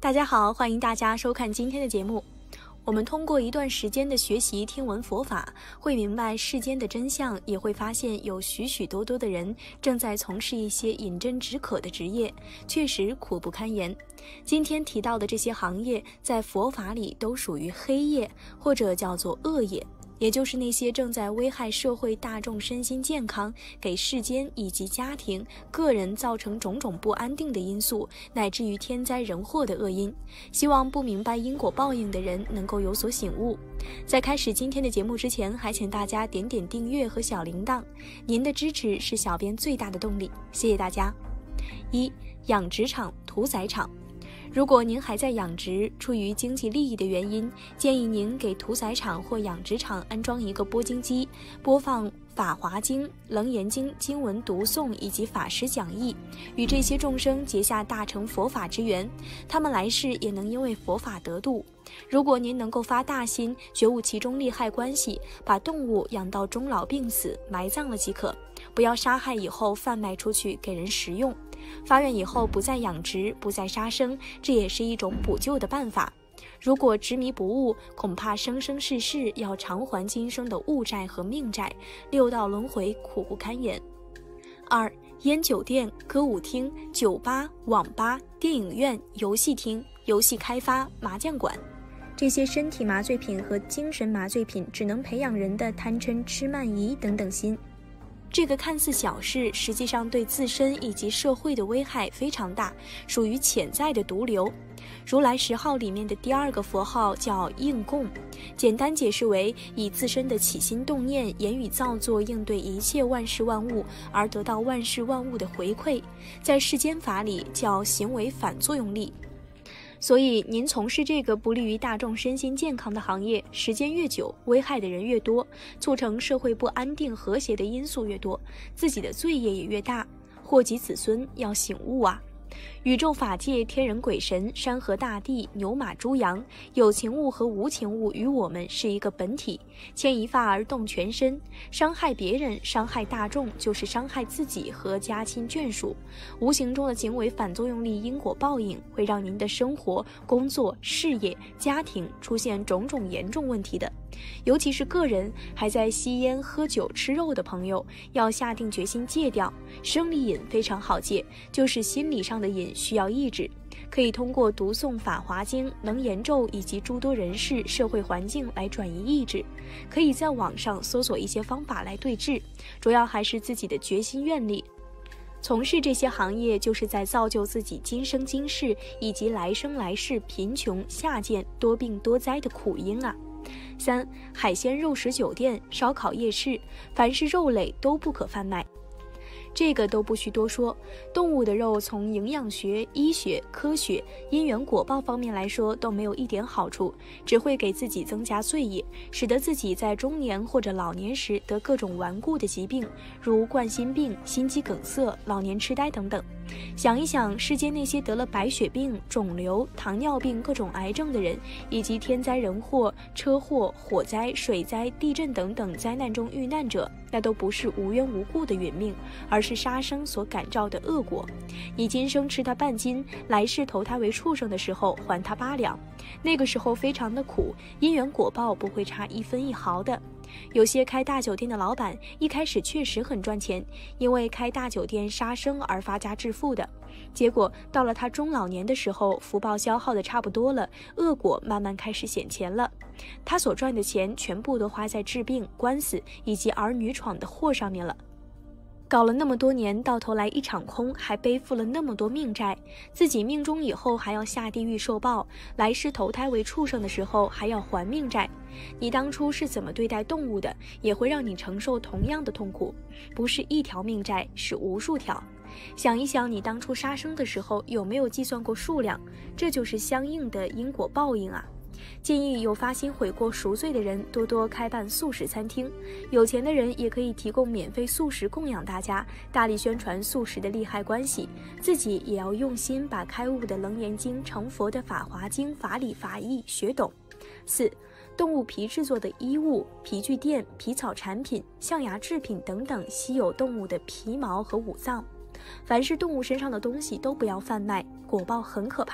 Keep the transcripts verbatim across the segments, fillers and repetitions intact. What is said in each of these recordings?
大家好，欢迎大家收看今天的节目。我们通过一段时间的学习听闻佛法，会明白世间的真相，也会发现有许许多多的人正在从事一些饮鸩止渴的职业，确实苦不堪言。今天提到的这些行业，在佛法里都属于黑业，或者叫做恶业。也就是那些正在危害社会大众身心健康，给世间以及家庭、个人造成种种不安定的因素，乃至于天灾人祸的恶因。希望不明白因果报应的人能够有所醒悟。在开始今天的节目之前，还请大家点点订阅和小铃铛，您的支持是小编最大的动力，谢谢大家。一、养殖场、屠宰场。如果您还在养殖，出于经济利益的原因，建议您给屠宰场或养殖场安装一个播经机，播放《法华经》《楞严经》经文读诵以及法师讲义，与这些众生结下大乘佛法之缘，他们来世也能因为佛法得度。如果您能够发大心，觉悟其中利害关系，把动物养到终老病死，埋葬了即可，不要杀害以后贩卖出去给人食用。发愿以后不再养殖，不再杀生，这也是一种补救的办法。如果执迷不悟，恐怕生生世世要偿还今生的物债和命债，六道轮回苦不堪言。二、烟酒店、歌舞厅、酒吧、网吧、电影院、游戏厅、游戏开发、麻将馆。这些身体麻醉品和精神麻醉品只能培养人的贪嗔痴慢疑等等心。这个看似小事，实际上对自身以及社会的危害非常大，属于潜在的毒瘤。如来十号里面的第二个佛号叫应供，简单解释为以自身的起心动念、言语造作应对一切万事万物，而得到万事万物的回馈，在世间法里叫行为反作用力。所以您从事这个不利于大众身心健康的行业，时间越久，危害的人越多，促成社会不安定和谐的因素越多，自己的罪业也越大，祸及子孙，要醒悟啊！宇宙法界、天人鬼神、山河大地、牛马猪羊，有情物和无情物与我们是一个本体，牵一发而动全身，伤害别人、伤害大众，就是伤害自己和家亲眷属。无形中的行为反作用力因果报应，会让您的生活、工作、事业、家庭出现种种严重问题的。尤其是个人还在吸烟、喝酒、吃肉的朋友，要下定决心戒掉。生理瘾非常好戒，就是心理上的瘾需要抑制，可以通过读诵《法华经》、楞严咒以及诸多人事、社会环境来转移意志。可以在网上搜索一些方法来对治，主要还是自己的决心愿力。从事这些行业，就是在造就自己今生今世以及来生来世贫穷、下贱、多病多灾的苦因啊！三、海鲜肉食酒店、烧烤夜市，凡是肉类都不可贩卖。这个都不需多说，动物的肉从营养学、医学、科学、因缘果报方面来说都没有一点好处，只会给自己增加罪业，使得自己在中年或者老年时得各种顽固的疾病，如冠心病、心肌梗塞、老年痴呆等等。想一想，世间那些得了白血病、肿瘤、糖尿病、各种癌症的人，以及天灾人祸、车祸、火灾、水灾、地震等等灾难中遇难者，那都不是无缘无故的殒命，而是杀生所感召的恶果。你今生吃他半斤，来世投胎为畜生的时候还他八两，那个时候非常的苦，因缘果报不会差一分一毫的。有些开大酒店的老板一开始确实很赚钱，因为开大酒店杀生而发家致富的，结果到了他中老年的时候，福报消耗的差不多了，恶果慢慢开始显前了，他所赚的钱全部都花在治病、官司以及儿女闯的祸上面了。搞了那么多年，到头来一场空，还背负了那么多命债，自己命中以后还要下地狱受报，来世投胎为畜生的时候还要还命债。你当初是怎么对待动物的，也会让你承受同样的痛苦，不是一条命债，是无数条。想一想，你当初杀生的时候有没有计算过数量？这就是相应的因果报应啊。建议有发心悔过赎罪的人多多开办素食餐厅，有钱的人也可以提供免费素食供养大家，大力宣传素食的利害关系，自己也要用心把开悟的楞严经、成佛的法华经法理法义学懂。四、动物皮制作的衣物、皮具店、皮草产品、象牙制品等等稀有动物的皮毛和五脏，凡是动物身上的东西都不要贩卖，果报很可怕。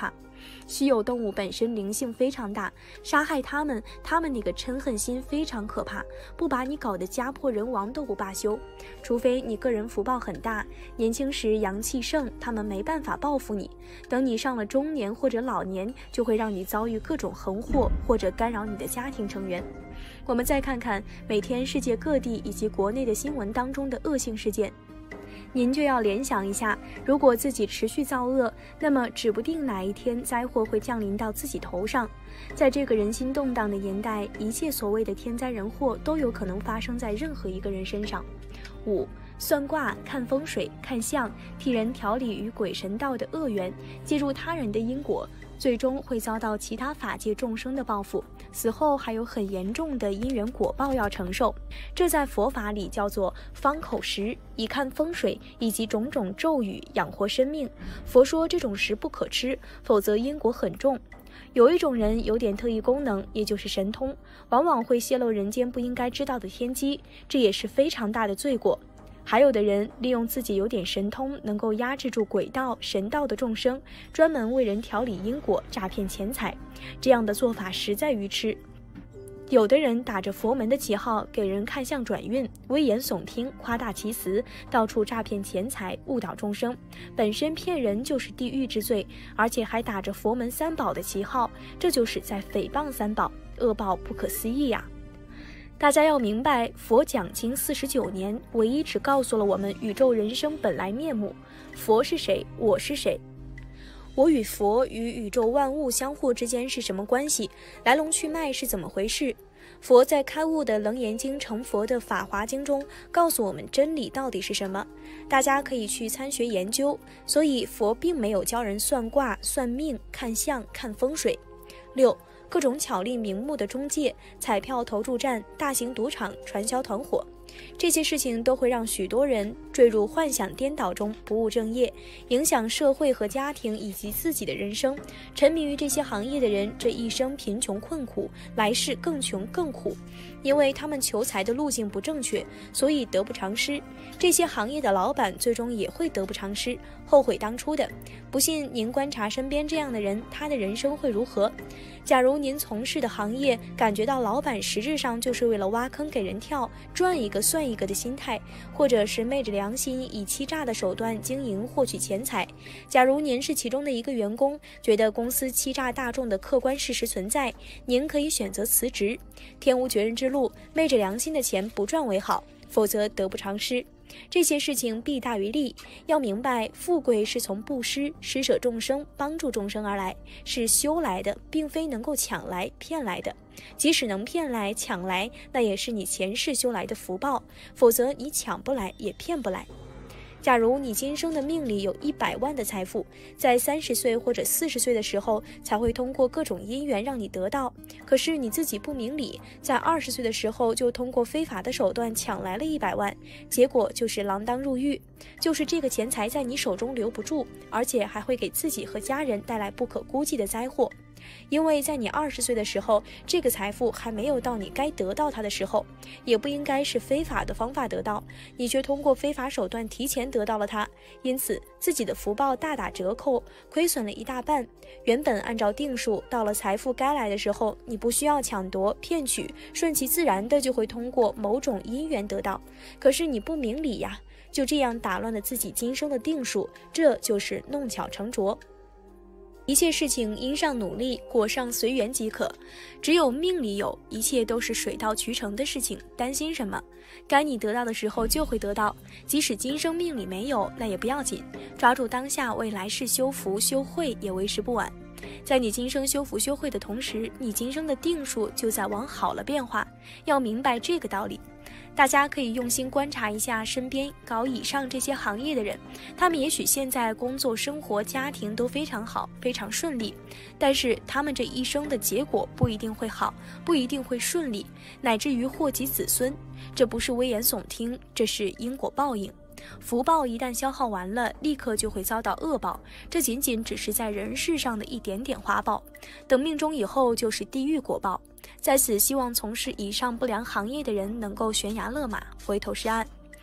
稀有动物本身灵性非常大，杀害它们，它们那个嗔恨心非常可怕，不把你搞得家破人亡都不罢休。除非你个人福报很大，年轻时阳气盛，他们没办法报复你，等你上了中年或者老年，就会让你遭遇各种横祸，或者干扰你的家庭成员。我们再看看每天世界各地以及国内的新闻当中的恶性事件，您就要联想一下，如果自己持续造恶，那么指不定哪一天灾祸会降临到自己头上。在这个人心动荡的年代，一切所谓的天灾人祸都有可能发生在任何一个人身上。五、算卦、看风水、看相，替人调理与鬼神道的恶缘，介入他人的因果，最终会遭到其他法界众生的报复，死后还有很严重的因缘果报要承受。这在佛法里叫做方口石，以看风水以及种种咒语养活生命。佛说这种石不可吃，否则因果很重。有一种人有点特异功能，也就是神通，往往会泄露人间不应该知道的天机，这也是非常大的罪过。还有的人利用自己有点神通，能够压制住鬼道、神道的众生，专门为人调理因果，诈骗钱财，这样的做法实在愚痴。有的人打着佛门的旗号给人看相转运，危言耸听，夸大其词，到处诈骗钱财，误导众生，本身骗人就是地狱之罪，而且还打着佛门三宝的旗号，这就是在诽谤三宝，恶报不可思议呀！大家要明白，佛讲经四十九年，唯一只告诉了我们宇宙人生本来面目。佛是谁？我是谁？我与佛与宇宙万物相互之间是什么关系？来龙去脉是怎么回事？佛在开悟的楞严经成佛的法华经中告诉我们真理到底是什么，大家可以去参学研究。所以佛并没有教人算卦、算命、看相、看风水。六、各种巧立名目的中介、彩票投注站、大型赌场、传销团伙，这些事情都会让许多人坠入幻想颠倒中，不务正业，影响社会和家庭以及自己的人生。沉迷于这些行业的人，这一生贫穷困苦，来世更穷更苦，因为他们求财的路径不正确，所以得不偿失。这些行业的老板最终也会得不偿失，后悔当初的。不信您观察身边这样的人，他的人生会如何？假如您从事的行业感觉到老板实质上就是为了挖坑给人跳，赚一个算一个的心态，或者是昧着良心以欺诈的手段经营获取钱财。假如您是其中的一个员工，觉得公司欺诈大众的客观事实存在，您可以选择辞职。天无绝人之路，昧着良心的钱不赚为好，否则得不偿失。这些事情弊大于利，要明白，富贵是从布施、施舍众生、帮助众生而来，是修来的，并非能够抢来、骗来的。即使能骗来、抢来，那也是你前世修来的福报，否则你抢不来，也骗不来。假如你今生的命里有一百万的财富，在三十岁或者四十岁的时候才会通过各种因缘让你得到，可是你自己不明理，在二十岁的时候就通过非法的手段抢来了一百万，结果就是锒铛入狱，就是这个钱财在你手中留不住，而且还会给自己和家人带来不可估计的灾祸。因为在你二十岁的时候，这个财富还没有到你该得到它的时候，也不应该是非法的方法得到，你却通过非法手段提前得到了它，因此自己的福报大打折扣，亏损了一大半。原本按照定数，到了财富该来的时候，你不需要抢夺骗取，顺其自然的就会通过某种因缘得到，可是你不明理呀，就这样打乱了自己今生的定数，这就是弄巧成拙。一切事情因上努力，果上随缘即可。只有命里有，一切都是水到渠成的事情，担心什么？该你得到的时候就会得到，即使今生命里没有，那也不要紧，抓住当下为来世修福修慧也为时不晚。在你今生修福修慧的同时，你今生的定数就在往好了变化，要明白这个道理。大家可以用心观察一下身边搞以上这些行业的人，他们也许现在工作、生活、家庭都非常好，非常顺利，但是他们这一生的结果不一定会好，不一定会顺利，乃至于祸及子孙。这不是危言耸听，这是因果报应。福报一旦消耗完了，立刻就会遭到恶报，这仅仅只是在人世上的一点点花报，等命中以后就是地狱果报。在此希望从事以上不良行业的人能够悬崖勒马，回头是岸。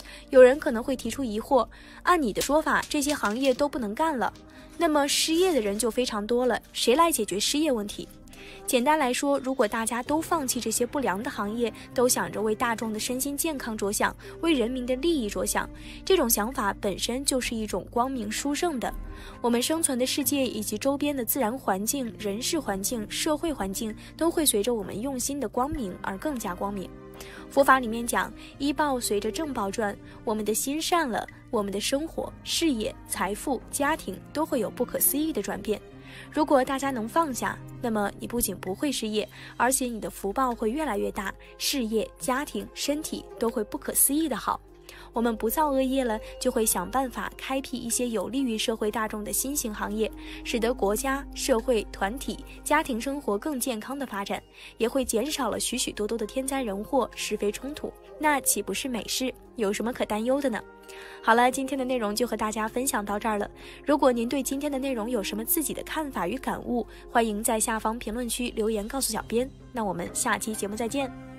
有人可能会提出疑惑，按你的说法，这些行业都不能干了，那么失业的人就非常多了，谁来解决失业问题？简单来说，如果大家都放弃这些不良的行业，都想着为大众的身心健康着想，为人民的利益着想，这种想法本身就是一种光明殊胜的。我们生存的世界以及周边的自然环境、人事环境、社会环境都会随着我们用心的光明而更加光明。佛法里面讲，医报随着正报转，我们的心善了，我们的生活、事业、财富、家庭都会有不可思议的转变。如果大家能放下，那么你不仅不会失业，而且你的福报会越来越大，事业、家庭、身体都会不可思议的好。我们不造恶业了，就会想办法开辟一些有利于社会大众的新型行业，使得国家、社会、团体、家庭生活更健康的发展，也会减少了许许多多的天灾人祸、是非冲突，那岂不是美事？有什么可担忧的呢？好了，今天的内容就和大家分享到这儿了。如果您对今天的内容有什么自己的看法与感悟，欢迎在下方评论区留言告诉小编。那我们下期节目再见。